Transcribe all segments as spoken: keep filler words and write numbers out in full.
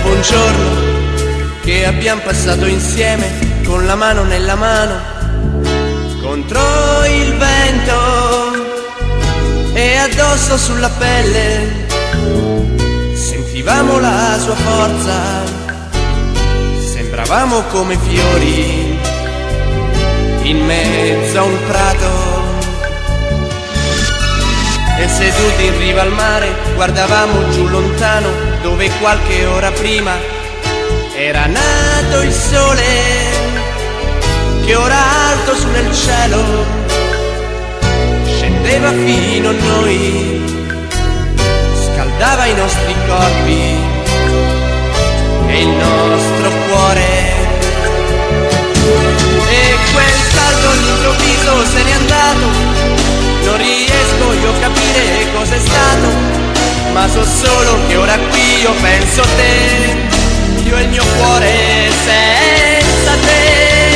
dopo un giorno che abbiamo passato insieme, con la mano nella mano, contro il vento e addosso sulla pelle, sentivamo la sua forza, sembravamo come fiori in mezzo a un prato. E seduti in riva al mare guardavamo giù lontano, dove qualche ora prima era nato il sole, che ora alto su nel cielo scendeva fino a noi, scaldava i nostri corpi e il nostro cuore. E quel salto all'improvviso se n'è andato, non riesco io a capire cos'è stato, ma so solo che ora qui io penso a te, io e il mio cuore senza te.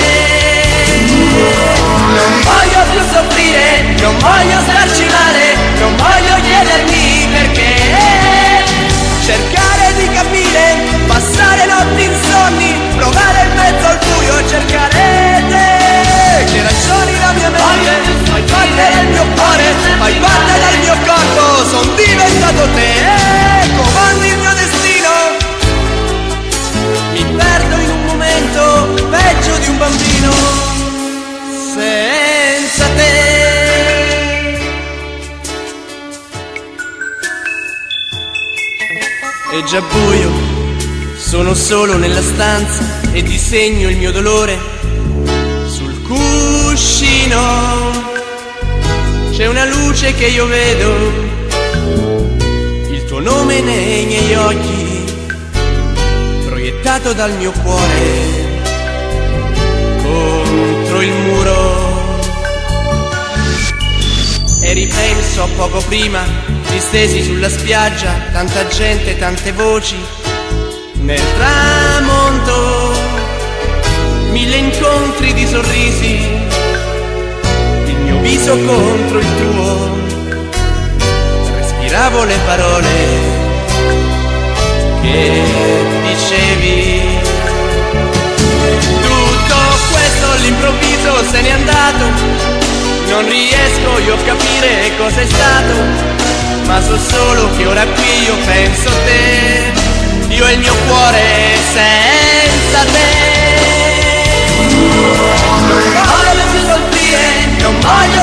Non voglio più soffrire, non voglio starci male, non voglio chiedermi perché, cercare di capire, passare notti insonni, provare in mezzo al buio e cercare te. Che ragioni la mia mente, fai parte del mio cuore, fai parte del mio corpo, son diventato te, eh, comandi il mio destino. Mi perdo in un momento peggio di un bambino senza te. È già buio, sono solo nella stanza e disegno il mio dolore sul cuscino. C'è una luce che io vedo, il tuo nome nei miei occhi, proiettato dal mio cuore contro il muro. E ripenso a poco prima, distesi sulla spiaggia, tanta gente, tante voci, nel tramonto, mille incontri di sorrisi, il mio viso contro il tuo, respiravo le parole che dicevi. Tutto questo all'improvviso se n'è andato, non riesco io a capire cos'è stato, ma so solo che ora qui io penso a te, io e il mio cuore senza te. Non voglio più soffrire, non voglio